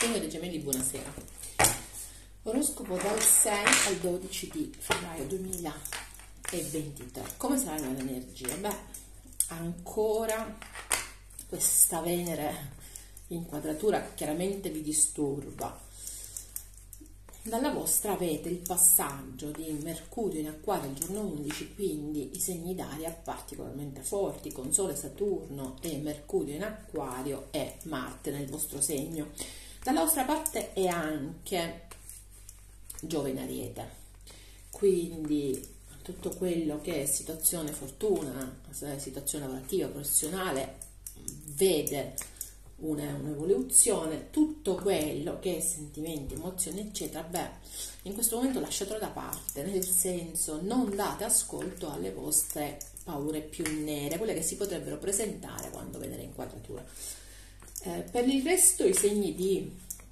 Signori Gemelli, buonasera. Oroscopo dal 6 al 12 di febbraio 2023. Come saranno le energie? Beh, ancora questa Venere in quadratura chiaramente vi disturba. Dalla vostra avete il passaggio di Mercurio in Acquario il giorno 11, quindi i segni d'aria particolarmente forti, con Sole, Saturno e Mercurio in Acquario e Marte nel vostro segno. Dalla vostra parte è anche Giove in Ariete, quindi tutto quello che è situazione fortuna, situazione lavorativa, professionale, vede un'evoluzione. Tutto quello che è sentimenti, emozioni eccetera, beh, in questo momento lasciatelo da parte, nel senso non date ascolto alle vostre paure più nere, quelle che si potrebbero presentare quando Venere in quadratura. Per il resto i segni di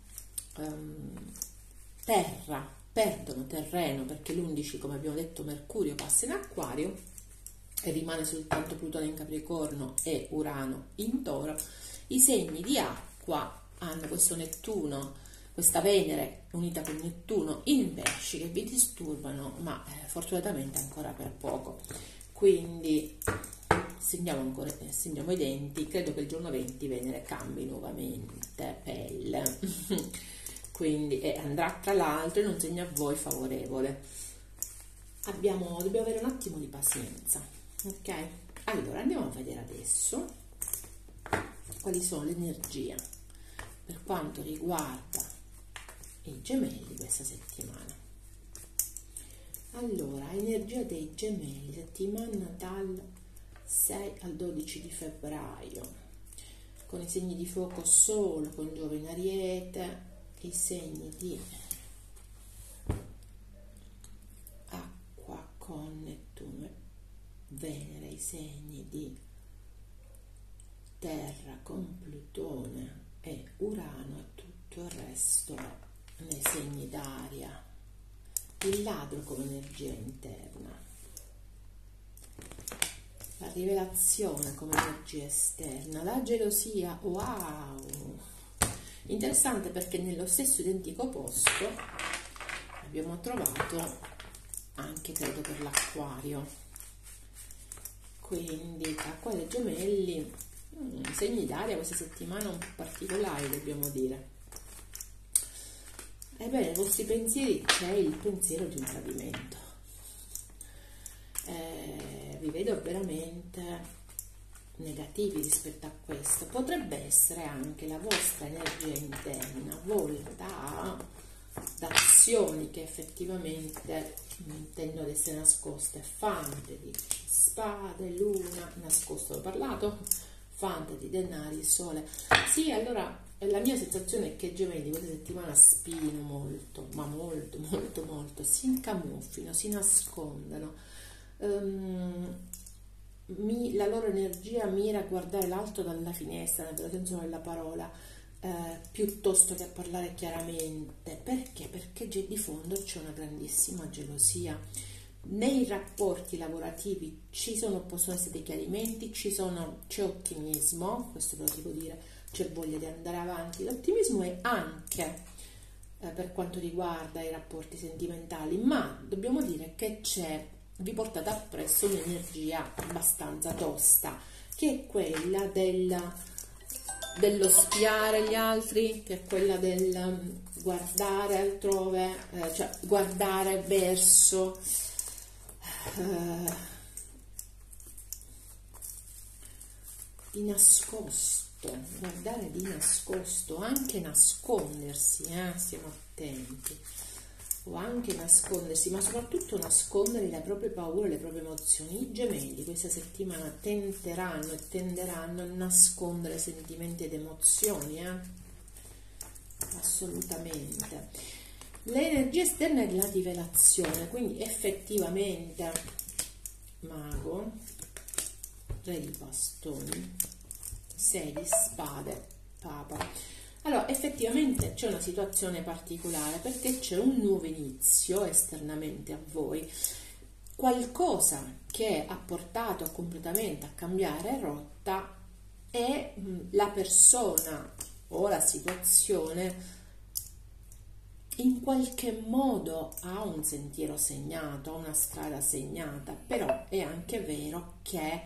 terra perdono terreno, perché l'11, come abbiamo detto, Mercurio passa in Acquario e rimane soltanto Plutone in Capricorno e Urano in Toro. I segni di acqua hanno questo Nettuno, questa Venere unita con Nettuno in Pesci che vi disturbano, ma fortunatamente ancora per poco. Quindi stringiamo i denti. Credo che il giorno 20 Venere cambi nuovamente pelle. Quindi andrà tra l'altro in un segno a voi favorevole. Dobbiamo avere un attimo di pazienza, ok? Allora andiamo a vedere adesso quali sono le energie per quanto riguarda i Gemelli questa settimana. Allora, energia dei Gemelli, settimana dal 6 al 12 di febbraio, con i segni di fuoco Sole, con Giove in Ariete, i segni di acqua con Nettuno e Venere, i segni di terra con Plutone e Urano, e tutto il resto nei segni d'aria. Il ladro come energia interna, la rivelazione come energia esterna, la gelosia. Wow, interessante, perché nello stesso identico posto abbiamo trovato anche, credo, per l'Acquario, quindi Acquario e Gemelli, segni d'aria questa settimana un po' particolari, dobbiamo dire. Ebbene, nei vostri pensieri c'è il pensiero di un tradimento. Vi vedo veramente negativi rispetto a questo. Potrebbe essere anche la vostra energia interna volta ad azioni che effettivamente tendono ad essere nascoste. Fante di spade, luna, nascosto, ho parlato, fante di denari, sole. Sì, allora la mia sensazione è che Gemelli questa settimana spino molto, ma molto, molto, molto, si incamuffino, si nascondano. La loro energia mira a guardare l'alto dalla finestra, nel vero senso della parola, piuttosto che a parlare chiaramente. Perché? Perché di fondo c'è una grandissima gelosia. Nei rapporti lavorativi possono essere dei chiarimenti, c'è ottimismo, questo ve lo devo dire, c'è voglia di andare avanti. L'ottimismo è anche per quanto riguarda i rapporti sentimentali, ma dobbiamo dire che vi portate appresso un'energia abbastanza tosta, che è quella dello spiare gli altri, che è quella del guardare altrove, cioè guardare verso di nascosto, guardare di nascosto, anche nascondersi, stiamo attenti, o anche nascondersi, ma soprattutto nascondere le proprie paure, le proprie emozioni. I Gemelli questa settimana tenteranno e tenderanno a nascondere sentimenti ed emozioni, assolutamente. L'energia esterna è la rivelazione, quindi effettivamente Mago, Re di bastoni, 6 di spade, Papa. Allora, effettivamente c'è una situazione particolare, perché c'è un nuovo inizio esternamente a voi, qualcosa che ha portato completamente a cambiare rotta, e la persona o la situazione in qualche modo ha un sentiero segnato, ha una strada segnata, però è anche vero che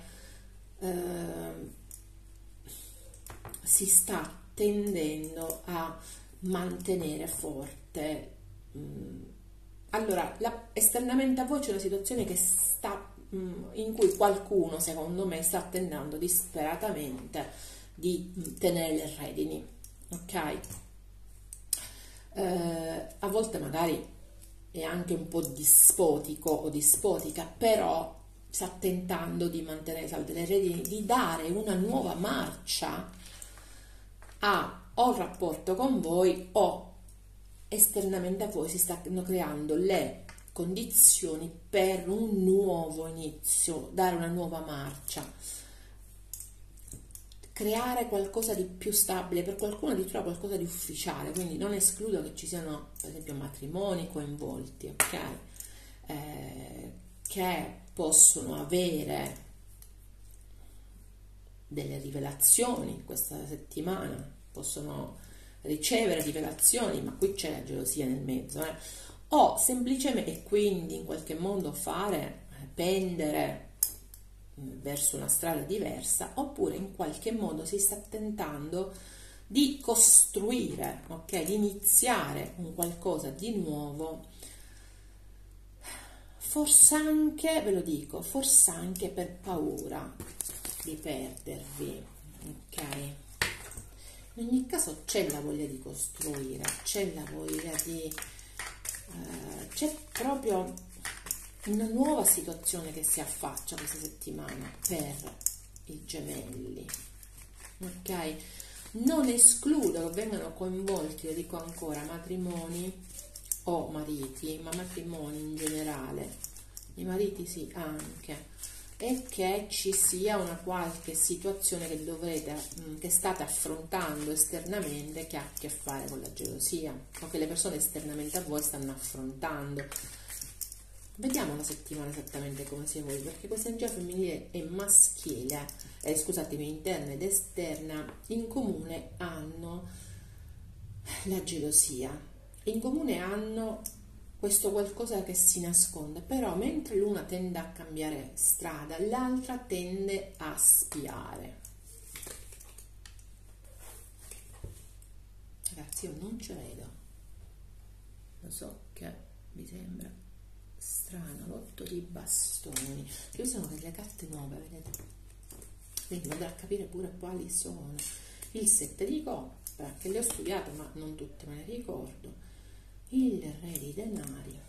si sta tendendo a mantenere forte. Allora, esternamente a voi c'è una situazione che in cui qualcuno, secondo me, sta tentando disperatamente di tenere le redini, ok? A volte magari è anche un po' dispotico o dispotica, però sta tentando di mantenere salde le redini, di dare una nuova marcia a o il rapporto con voi o esternamente a voi si stanno creando le condizioni per un nuovo inizio, dare una nuova marcia, creare qualcosa di più stabile, per qualcuno addirittura qualcosa di ufficiale, quindi non escludo che ci siano per esempio matrimoni coinvolti, ok? Che possono avere delle rivelazioni questa settimana, possono ricevere rivelazioni, ma qui c'è la gelosia nel mezzo, o semplicemente, e quindi in qualche modo pendere verso una strada diversa, oppure in qualche modo si sta tentando di costruire, ok, di iniziare un qualcosa di nuovo, forse anche, ve lo dico, forse anche per paura di perdervi, ok? In ogni caso c'è la voglia di costruire, c'è la voglia di c'è proprio una nuova situazione che si affaccia questa settimana per i gemelli, ok? Non escludo che vengano coinvolti, lo dico ancora, matrimoni o mariti, ma matrimoni in generale, i mariti sì anche, e che ci sia una qualche situazione che state affrontando esternamente che ha a che fare con la gelosia, o che le persone esternamente a voi stanno affrontando. Vediamo la settimana esattamente come si evolve, perché questa energia femminile e maschile, scusatemi, interna ed esterna, in comune hanno la gelosia, in comune hanno questo qualcosa che si nasconde, però mentre l'una tende a cambiare strada, l'altra tende a spiare. Ragazzi, io non ci vedo, lo so che vi sembra strano, l'otto di bastoni, che sono delle carte nuove, vedete? Quindi vado a capire pure quali sono. Il 7 di coppe, che le ho studiate ma non tutte me le ricordo. Il re di denari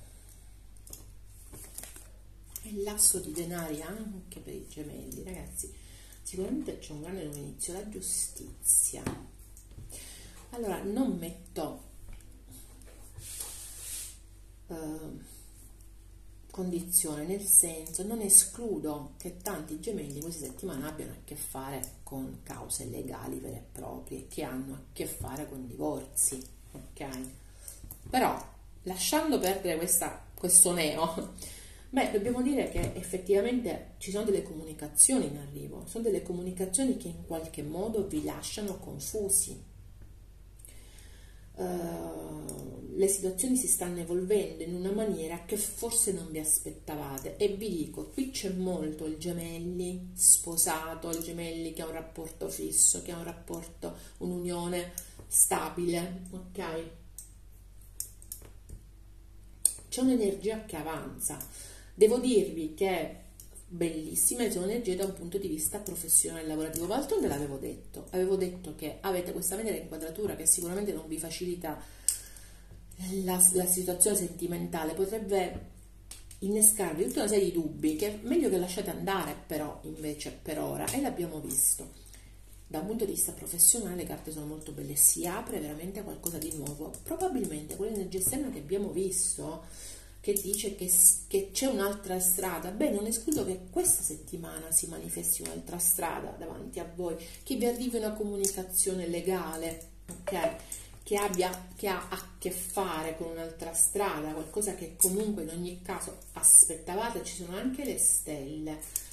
e l'asso di denari anche per i gemelli, ragazzi. Sicuramente c'è un grande nuovo inizio, la giustizia. Allora, non metto condizione, nel senso, non escludo che tanti gemelli questa settimana abbiano a che fare con cause legali vere e proprie, che hanno a che fare con divorzi, ok? Però, lasciando perdere questo neo, dobbiamo dire che effettivamente ci sono delle comunicazioni in arrivo, sono delle comunicazioni che in qualche modo vi lasciano confusi. Le situazioni si stanno evolvendo in una maniera che forse non vi aspettavate, e vi dico, qui c'è molto il gemelli sposato, il gemelli che ha un rapporto fisso, che ha un rapporto, un'unione stabile, ok? C'è un'energia che avanza. Devo dirvi che è bellissima, c'è un'energia da un punto di vista professionale e lavorativo. D'altronde l'avevo detto, avevo detto che avete questa Venere inquadratura che sicuramente non vi facilita la situazione sentimentale, potrebbe innescarvi tutta una serie di dubbi che è meglio che lasciate andare, però invece per ora, e l'abbiamo visto. Da un punto di vista professionale le carte sono molto belle, si apre veramente qualcosa di nuovo, probabilmente quell'energia esterna che abbiamo visto, che dice che c'è un'altra strada. Non escludo che questa settimana si manifesti un'altra strada davanti a voi, che vi arrivi una comunicazione legale, ok? Che ha a che fare con un'altra strada, qualcosa che comunque in ogni caso aspettavate. Ci sono anche le stelle,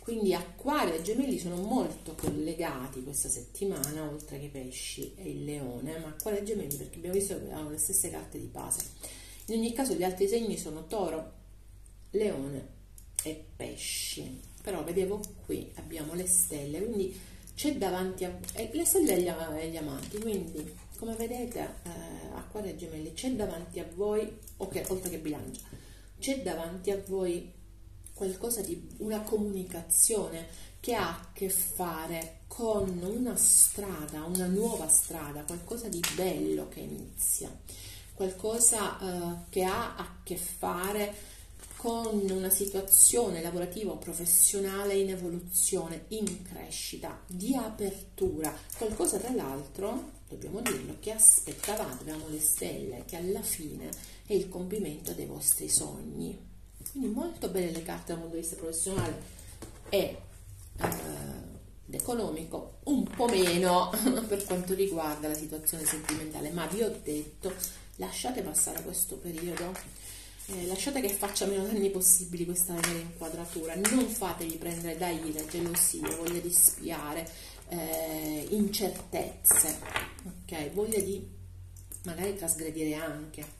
Quindi Acquario e Gemelli sono molto collegati questa settimana, oltre che Pesci e il Leone, ma Acquario e Gemelli perché abbiamo visto che hanno le stesse carte di base. In ogni caso gli altri segni sono Toro, Leone e Pesci. Però vedevo qui abbiamo le stelle, quindi c'è davanti a le stelle e gli amanti, quindi come vedete Acquario e Gemelli c'è davanti a voi, ok, oltre che Bilancia, c'è davanti a voi qualcosa di una comunicazione che ha a che fare con una strada, una nuova strada, qualcosa di bello che inizia, qualcosa che ha a che fare con una situazione lavorativa o professionale in evoluzione, in crescita, di apertura, qualcosa tra l'altro, dobbiamo dirlo, che aspettavate, abbiamo le stelle, che alla fine è il compimento dei vostri sogni. Quindi molto bene le carte dal punto di vista professionale e economico, un po' meno per quanto riguarda la situazione sentimentale, ma vi ho detto, lasciate passare questo periodo. Lasciate che faccia meno danni possibili questa vera inquadratura, non fatevi prendere da ira, gelosia, voglia di spiare, incertezze, ok? Voglia di magari trasgredire anche.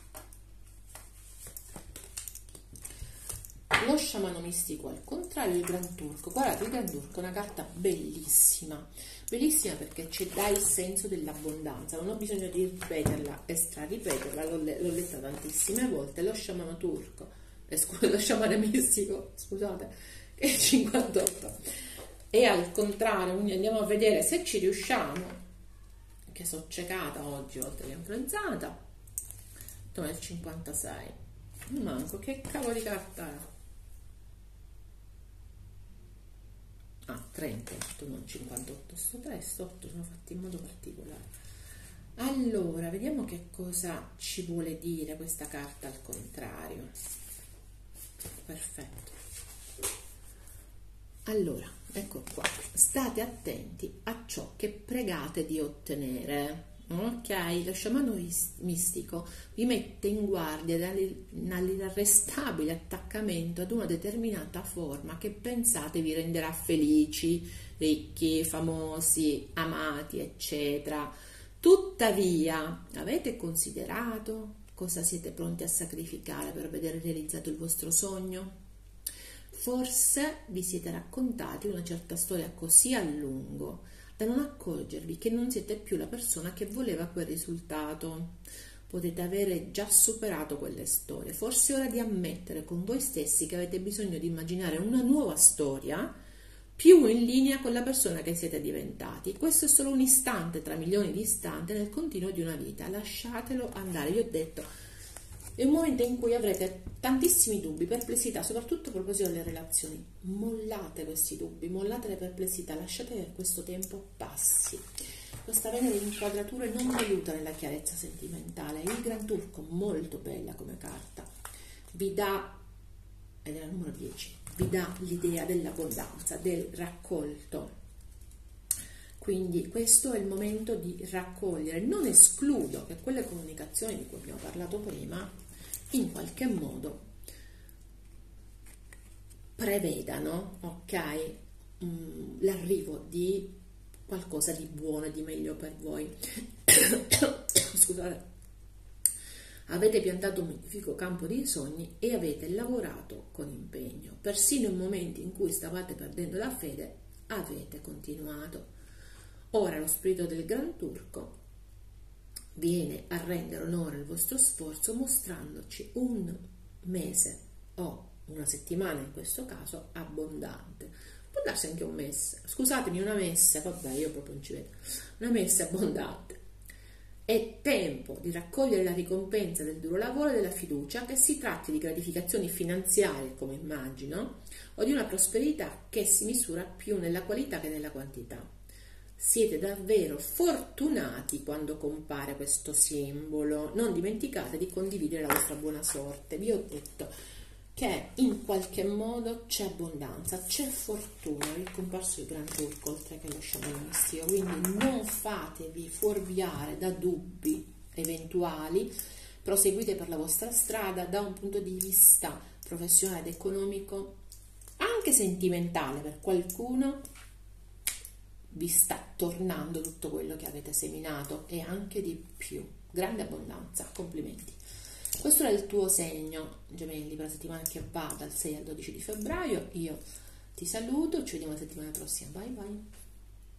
Lo sciamano mistico al contrario, il Gran Turco. Guardate, il Gran Turco è una carta bellissima, bellissima perché ci dà il senso dell'abbondanza, non ho bisogno di ripeterla e straripeterla, l'ho letta tantissime volte. Lo sciamano turco, lo sciamano mistico, scusate, è 58, e al contrario, quindi andiamo a vedere se ci riusciamo, che sono ciecata oggi oltre che influenzata, dov'è il 56? Non manco, che cavolo di carta è? 38, non 58, sto 3 sto 8 sono fatti in modo particolare. Allora, vediamo che cosa ci vuole dire questa carta al contrario. Perfetto. Allora, ecco qua, state attenti a ciò che pregate di ottenere. Ok, lo sciamano mistico vi mette in guardia dall'inarrestabile attaccamento ad una determinata forma che pensate vi renderà felici, ricchi, famosi, amati, eccetera. Tuttavia, avete considerato cosa siete pronti a sacrificare per vedere realizzato il vostro sogno? Forse vi siete raccontati una certa storia così a lungo da non accorgervi che non siete più la persona che voleva quel risultato. Potete avere già superato quelle storie. Forse è ora di ammettere con voi stessi che avete bisogno di immaginare una nuova storia più in linea con la persona che siete diventati. Questo è solo un istante tra milioni di istanti nel continuo di una vita. Lasciatelo andare. Vi ho detto, è un momento in cui avrete tantissimi dubbi, perplessità, soprattutto a proposito delle relazioni. Mollate questi dubbi, mollate le perplessità, lasciate che questo tempo passi. Questa Venere in inquadratura non vi aiuta nella chiarezza sentimentale. Il Gran Turco, molto bella come carta, vi dà, ed è il numero 10, vi dà l'idea dell'abbondanza, del raccolto. Quindi questo è il momento di raccogliere. Non escludo che quelle comunicazioni di cui abbiamo parlato prima in qualche modo prevedano, ok, l'arrivo di qualcosa di buono e di meglio per voi. Scusate. Avete piantato un magnifico campo dei sogni e avete lavorato con impegno. Persino in momenti in cui stavate perdendo la fede, avete continuato. Ora lo spirito del Gran Turco viene a rendere onore al vostro sforzo mostrandoci un mese o una settimana in questo caso abbondante. Può darsi anche un mese, scusatemi, una messa, vabbè, io proprio non ci vedo, una messa abbondante. È tempo di raccogliere la ricompensa del duro lavoro e della fiducia, che si tratti di gratificazioni finanziarie, come immagino, o di una prosperità che si misura più nella qualità che nella quantità. Siete davvero fortunati quando compare questo simbolo. Non dimenticate di condividere la vostra buona sorte. Vi ho detto che in qualche modo c'è abbondanza, c'è fortuna. Vi è comparso il Gran Turco oltre che lo sciamano mistico, quindi non fatevi fuorviare da dubbi eventuali, proseguite per la vostra strada da un punto di vista professionale ed economico. anche sentimentale per qualcuno, vi sta tornando tutto quello che avete seminato e anche di più. Grande abbondanza, complimenti. Questo è il tuo segno, Gemelli, per la settimana che va dal 6 al 12 di febbraio. Io ti saluto, ci vediamo la settimana prossima. Bye bye.